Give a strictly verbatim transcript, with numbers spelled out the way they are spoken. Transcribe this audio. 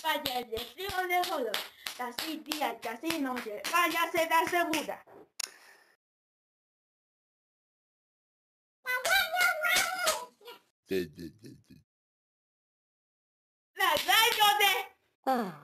fallecieron de dolor. Casi días, casi noche, vaya se da segura. La gallo de... Ah.